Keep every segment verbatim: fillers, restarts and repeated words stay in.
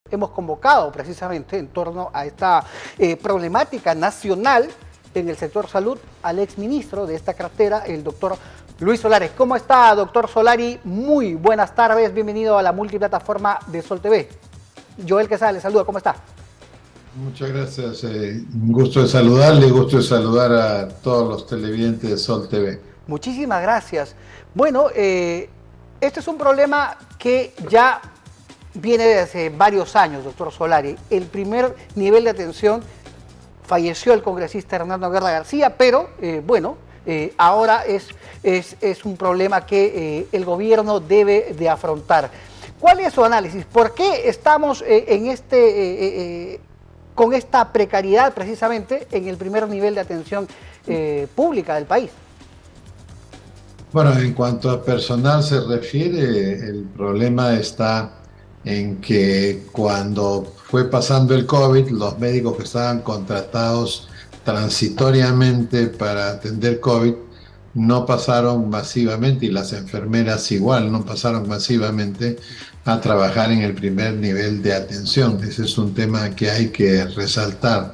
hemos convocado precisamente en torno a esta eh, problemática nacional en el sector salud al exministro de esta cartera, el doctor Luis Solari. ¿Cómo está, doctor Solari? Muy buenas tardes, bienvenido a la multiplataforma de Sol T V. Joel Quesada le saluda, ¿cómo está? Muchas gracias, eh, un gusto de saludarle, gusto de saludar a todos los televidentes de Sol T V. Muchísimas gracias. Bueno, eh, este es un problema que ya viene desde hace varios años, doctor Solari. El primer nivel de atención falleció el congresista Hernando Guerra García, pero eh, bueno, eh, ahora es, es, es un problema que eh, el gobierno debe de afrontar. ¿Cuál es su análisis? ¿Por qué estamos eh, en este, eh, eh, con esta precariedad precisamente en el primer nivel de atención eh, pública del país? Bueno, en cuanto a personal se refiere, el problema está en que cuando fue pasando el COVID, los médicos que estaban contratados transitoriamente para atender COVID no pasaron masivamente, y las enfermeras igual no pasaron masivamente a trabajar en el primer nivel de atención. Ese es un tema que hay que resaltar.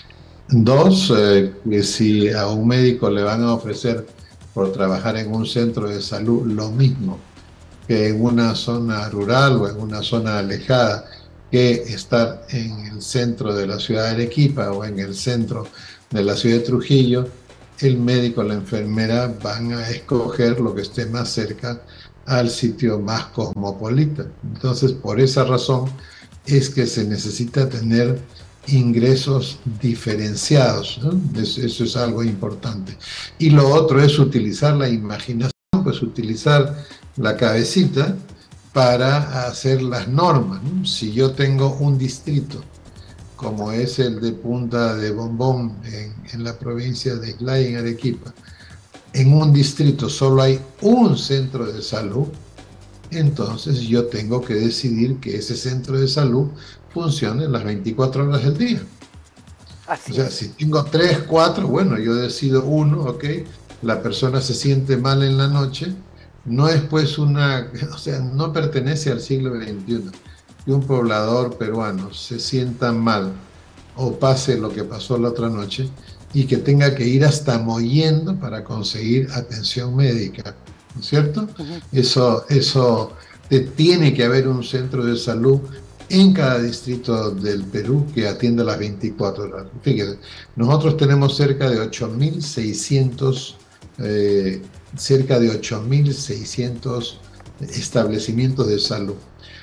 Dos, eh, que si a un médico le van a ofrecer por trabajar en un centro de salud lo mismo que en una zona rural o en una zona alejada, que estar en el centro de la ciudad de Arequipa o en el centro de la ciudad de Trujillo, el médico o la enfermera van a escoger lo que esté más cerca al sitio más cosmopolita. Entonces, por esa razón es que se necesita tener ingresos diferenciados, ¿no? Eso, eso es algo importante. Y lo otro es utilizar la imaginación, pues utilizar la cabecita para hacer las normas, ¿no? Si yo tengo un distrito como es el de Punta de Bombón en, en la provincia de Islay, en Arequipa, en un distrito solo hay un centro de salud, entonces yo tengo que decidir que ese centro de salud funcione las veinticuatro horas del día. Así O sea, es. si tengo tres, cuatro, bueno, yo decido uno, ok, la persona se siente mal en la noche, no es pues una, o sea, no pertenece al siglo veintiuno, que un poblador peruano se sienta mal o pase lo que pasó la otra noche y que tenga que ir hasta Mollendo para conseguir atención médica, ¿no es cierto? Uh-huh. Eso, eso, te, tiene que haber un centro de salud en cada distrito del Perú que atienda las veinticuatro horas. Fíjense, nosotros tenemos cerca de ocho mil seiscientos eh, cerca de ocho mil seiscientos establecimientos de salud,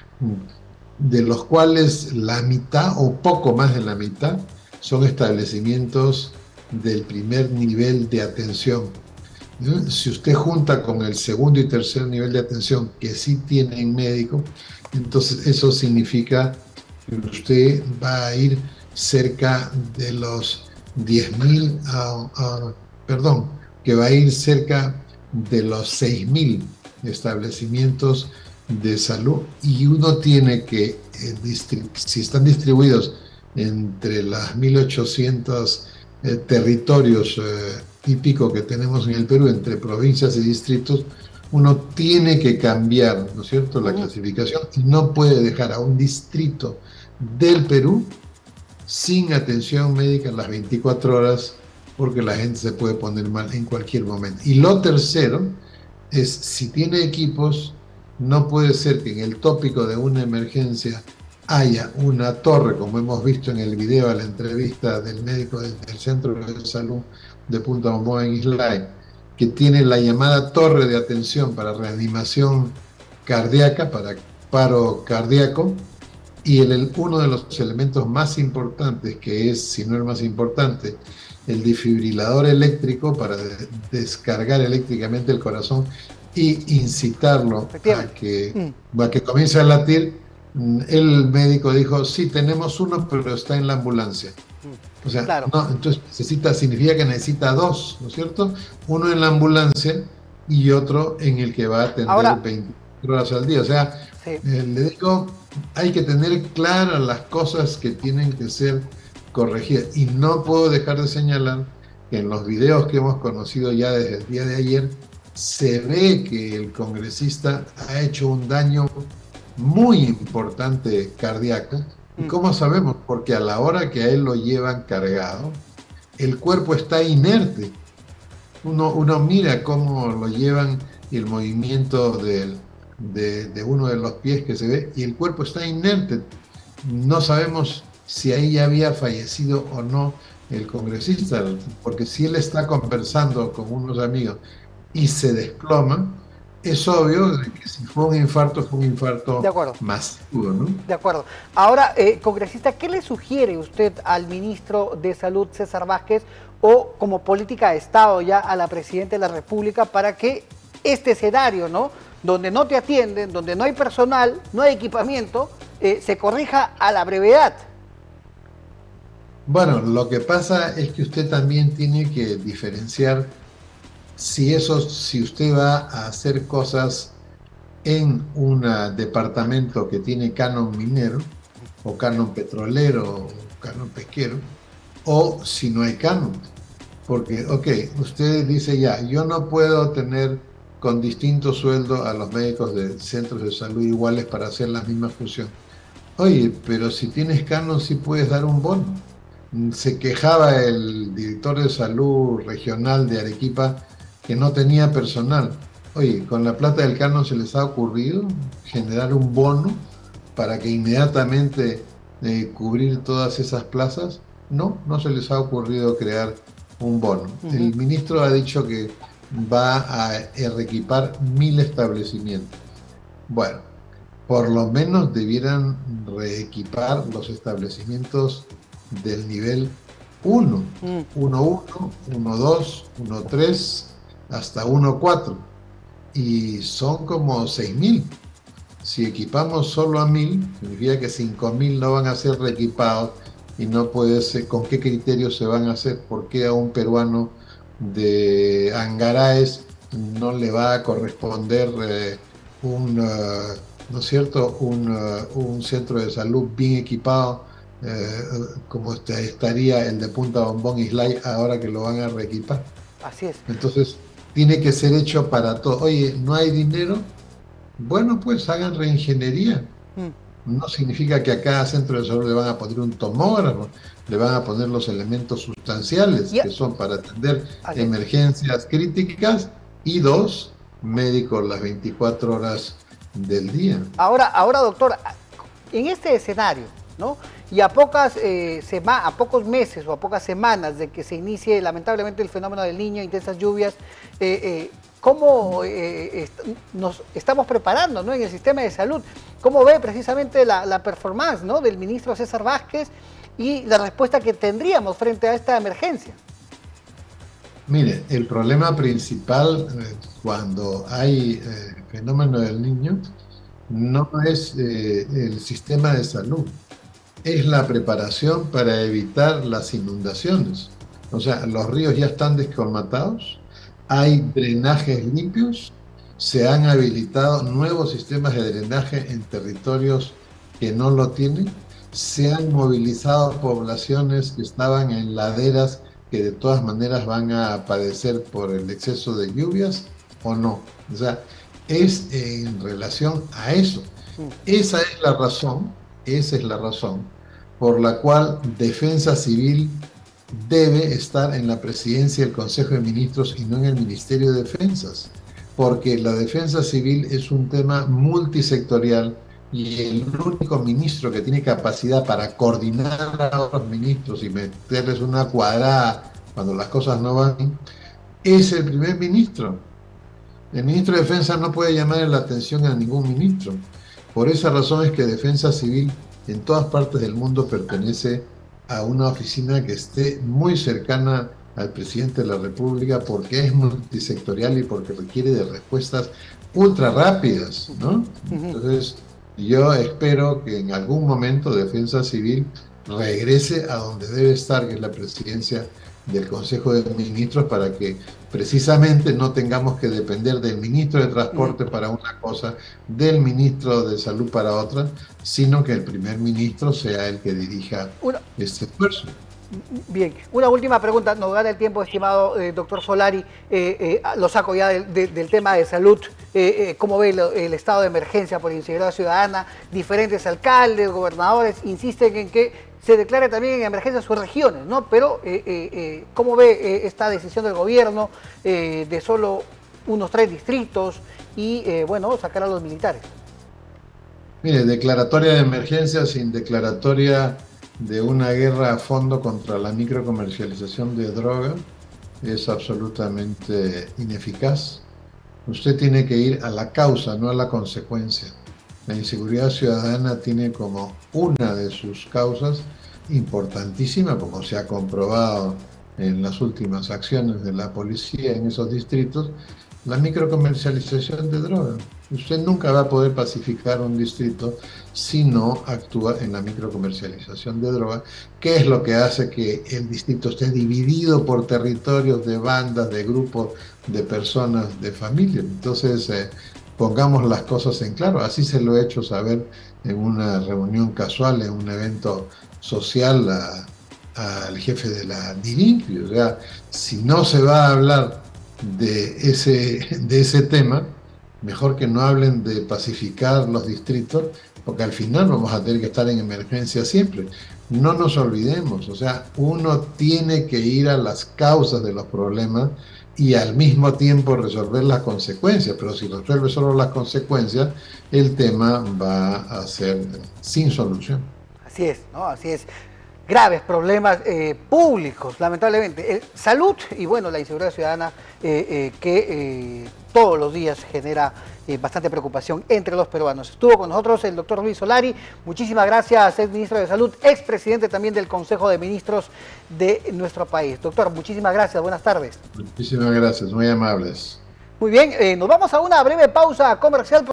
de los cuales la mitad o poco más de la mitad son establecimientos del primer nivel de atención. Si usted junta con el segundo y tercer nivel de atención que sí tienen médico, entonces eso significa que usted va a ir cerca de los diez mil, uh, uh, perdón, que va a ir cerca de los seis mil establecimientos de salud, y uno tiene que, eh, si están distribuidos entre las mil ochocientos eh, territorios eh, y pico que tenemos en el Perú, entre provincias y distritos, uno tiene que cambiar, ¿no es cierto?, la clasificación, y no puede dejar a un distrito del Perú sin atención médica en las veinticuatro horas, porque la gente se puede poner mal en cualquier momento. Y lo tercero es, si tiene equipos, no puede ser que en el tópico de una emergencia haya una torre, como hemos visto en el video de la entrevista del médico del, del Centro de Salud de Punta Bombón en Islay, que tiene la llamada torre de atención para reanimación cardíaca, para paro cardíaco, y el, el, uno de los elementos más importantes, que es, si no el más importante, el desfibrilador eléctrico para de, descargar eléctricamente el corazón y incitarlo a que, mm. a que comience a latir. El médico dijo, sí, tenemos uno, pero está en la ambulancia. O sea, claro. no, entonces necesita, significa que necesita dos, ¿no es cierto? Uno en la ambulancia y otro en el que va a atender Ahora, veinticuatro horas al día. O sea, sí. eh, le digo, hay que tener claras las cosas que tienen que ser corregidas. Y no puedo dejar de señalar que en los videos que hemos conocido ya desde el día de ayer, se ve que el congresista ha hecho un daño muy importante cardíaco, ¿Y Mm. cómo sabemos? Porque a la hora que a él lo llevan cargado, el cuerpo está inerte. Uno, uno mira cómo lo llevan y el movimiento del- de, de uno de los pies que se ve y el cuerpo está inerte. No sabemos si ahí ya había fallecido o no el congresista, porque si él está conversando con unos amigos y se desploma, es obvio de que si fue un infarto, fue un De infarto acuerdo. masivo, ¿no? De acuerdo. Ahora, eh, congresista, ¿qué le sugiere usted al ministro de Salud, César Vázquez, o como política de Estado ya a la Presidenta de la República para que este escenario, ¿no? Donde no te atienden, donde no hay personal, no hay equipamiento, eh, se corrija a la brevedad? Bueno, lo que pasa es que usted también tiene que diferenciar si eso, si usted va a hacer cosas en un departamento que tiene canon minero, o canon petrolero, o canon pesquero, o si no hay canon. Porque, ok, usted dice ya, yo no puedo tener con distinto sueldo a los médicos de centros de salud iguales para hacer la misma función. Oye, pero si tienes canon sí puedes dar un bono. Mm, Se quejaba el director de salud regional de Arequipa que no tenía personal. Oye, con la plata del canon se les ha ocurrido generar un bono para que inmediatamente eh, cubrir todas esas plazas. No, no se les ha ocurrido crear un bono. Ujú. El ministro ha dicho que va a eh, reequipar mil establecimientos. Bueno, por lo menos debieran reequipar los establecimientos del nivel uno, Mm. uno uno, uno dos, uno tres, hasta uno cuatro. Y son como seis mil. Si equipamos solo a mil, significa que cinco mil no van a ser reequipados y no puede ser, ¿con qué criterios se van a hacer? ¿Por qué a un peruano de Angaraes no le va a corresponder eh, un, uh, ¿no es cierto? Un, uh, un centro de salud bien equipado, eh, como este- estaría el de Punta Bombón Islay ahora que lo van a reequipar? Así es. Entonces, tiene que ser hecho para todo. Oye, ¿no hay dinero? Bueno, pues hagan reingeniería. Mm. No significa que a cada centro de salud le van a poner un tomógrafo, le van a poner los elementos sustanciales Ya, que son para atender así es. emergencias críticas y dos, médicos las veinticuatro horas del día. Ahora, ahora, doctor, en este escenario, ¿no? Y a pocas eh, sema- a pocos meses o a pocas semanas de que se inicie lamentablemente el fenómeno del Niño, intensas lluvias, eh, eh, ¿cómo eh, est nos estamos preparando, ¿no? En el sistema de salud? ¿Cómo ve precisamente la, la performance, ¿no? Del ministro César Vázquez y la respuesta que tendríamos frente a esta emergencia? Mire, el problema principal eh, cuando hay eh, fenómeno del niño no es eh, el sistema de salud, es la preparación para evitar las inundaciones. O sea, los ríos ya están descolmatados, hay drenajes limpios, se han habilitado nuevos sistemas de drenaje en territorios que no lo tienen, se han movilizado poblaciones que estaban en laderas que de todas maneras van a padecer por el exceso de lluvias o no. O sea, es en relación a eso. Mm. Esa es la razón, esa es la razón por la cual Defensa Civil debe estar en la presidencia del Consejo de Ministros y no en el Ministerio de Defensas, porque la defensa civil es un tema multisectorial y el único ministro que tiene capacidad para coordinar a otros ministros y meterles una cuadrada cuando las cosas no van es el primer ministro. El ministro de Defensa no puede llamar la atención a ningún ministro. Por esa razón es que Defensa Civil en todas partes del mundo pertenece a una oficina que esté muy cercana al presidente de la República porque es multisectorial y porque requiere de respuestas ultra rápidas, ¿no? Entonces, yo espero que en algún momento Defensa Civil regrese a donde debe estar, que es la presidencia del Consejo de Ministros, para que precisamente no tengamos que depender del ministro de Transporte para una cosa, del ministro de Salud para otra, sino que el primer ministro sea el que dirija Una, este esfuerzo. Bien, una última pregunta, nos gana el tiempo, estimado eh, doctor Solari, eh, eh, lo saco ya del, de, del tema de salud, eh, eh, ¿cómo ve el, el estado de emergencia por inseguridad ciudadana? Diferentes alcaldes, gobernadores insisten en que se declare también en emergencia sus regiones, ¿no? Pero, eh, eh, eh, ¿cómo ve eh, esta decisión del gobierno eh, de solo unos tres distritos y, eh, bueno, sacar a los militares? Mire, declaratoria de emergencia sin declaratoria de una guerra a fondo contra la microcomercialización de droga es absolutamente ineficaz. Usted tiene que ir a la causa, no a la consecuencia. La inseguridad ciudadana tiene como una de sus causas importantísima, como se ha comprobado en las últimas acciones de la policía en esos distritos, la microcomercialización de droga. Usted nunca va a poder pacificar un distrito si no actúa en la microcomercialización de droga, que es lo que hace que el distrito esté dividido por territorios de bandas, de grupos, de personas, de familias. Entonces, eh, pongamos las cosas en claro. Así se lo he hecho saber en una reunión casual, en un evento social a, a, al jefe de la DIRINCRI. O sea, si no se va a hablar de ese, de ese tema, mejor que no hablen de pacificar los distritos, porque al final vamos a tener que estar en emergencia siempre. No nos olvidemos, o sea, uno tiene que ir a las causas de los problemas y al mismo tiempo resolver las consecuencias, pero si resuelve solo las consecuencias, el tema va a ser sin solución. Así es, ¿no? Así es. Graves problemas eh, públicos, lamentablemente. Eh, salud y, bueno, la inseguridad ciudadana eh, eh, que eh, todos los días genera eh, bastante preocupación entre los peruanos. Estuvo con nosotros el doctor Luis Solari. Muchísimas gracias, ex ministro de Salud, expresidente también del Consejo de Ministros de nuestro país. Doctor, muchísimas gracias. Buenas tardes. Muchísimas gracias, muy amables. Muy bien, eh, nos vamos a una breve pausa comercial.